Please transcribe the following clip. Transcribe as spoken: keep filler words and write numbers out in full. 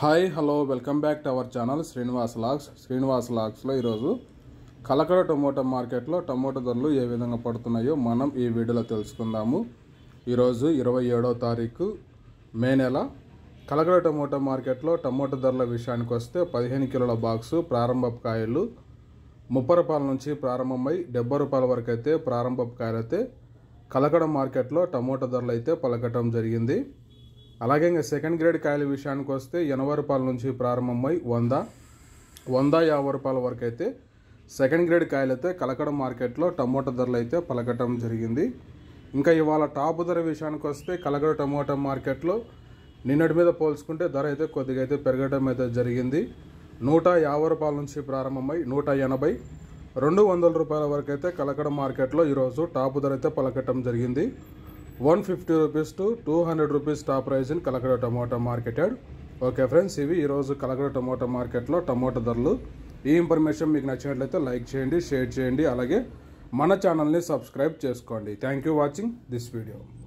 Hi hello welcome back to our channel Srinivas logs Srinivas లాగ్స్లో ఈరోజు Kalakada tomato మార్కెట్లో టొమాటో ధరలు ఏ విధంగా పడుతున్నాయో మనం ఈ వీడియోలో తెలుసుకుందాము. ఈరోజు ఇరవై ఏడవ తారీఖు మే నెల. కలకడ టొమాటో మార్కెట్లో టొమాటో ధరల విషయానికి వస్తే పదిహేను కిలోల బాక్సు ప్రారంభపు కాయలు ముప్పై రూపాయల నుంచి ప్రారంభమై డెబ్బై రూపాయల వరకు అయితే ప్రారంభపు కాయలు అయితే కలకడ మార్కెట్లో టొమాటో ధరలు అయితే పలకటం జరిగింది. అలాగే ఇంకా సెకండ్ గ్రేడ్ కాయల విషయానికి వస్తే ఎనభై రూపాయల నుంచి ప్రారంభమై వంద వంద యాభై రూపాయల వరకు అయితే సెకండ్ గ్రేడ్ కాయలు అయితే కలకడ మార్కెట్లో టమోటా ధరలు అయితే పలకటం జరిగింది. ఇంకా ఇవాళ టాప్ ధర విషయానికి వస్తే కలకడ టమోటా మార్కెట్లో నిన్నటి మీద పోల్చుకుంటే ధర అయితే కొద్దిగా అయితే పెరగడం అయితే జరిగింది. నూట యాభై రూపాయల నుంచి ప్రారంభమై నూట ఎనభై రెండు వందల రూపాయల వరకు అయితే కలకడ మార్కెట్లో ఈరోజు టాప్ ధర అయితే పలకటం జరిగింది. One fifty rupees to two hundred rupees top price in Kalakada tomato marketed. Okay friends, ఇవి ఈరోజు కలకడ టమోటా మార్కెట్లో టమోటా ధరలు. ఈ ఇన్ఫర్మేషన్ మీకు నచ్చినట్లయితే లైక్ చేయండి, షేర్ చేయండి, అలాగే మన ఛానల్ని సబ్స్క్రైబ్ చేసుకోండి. Thank you watching this video.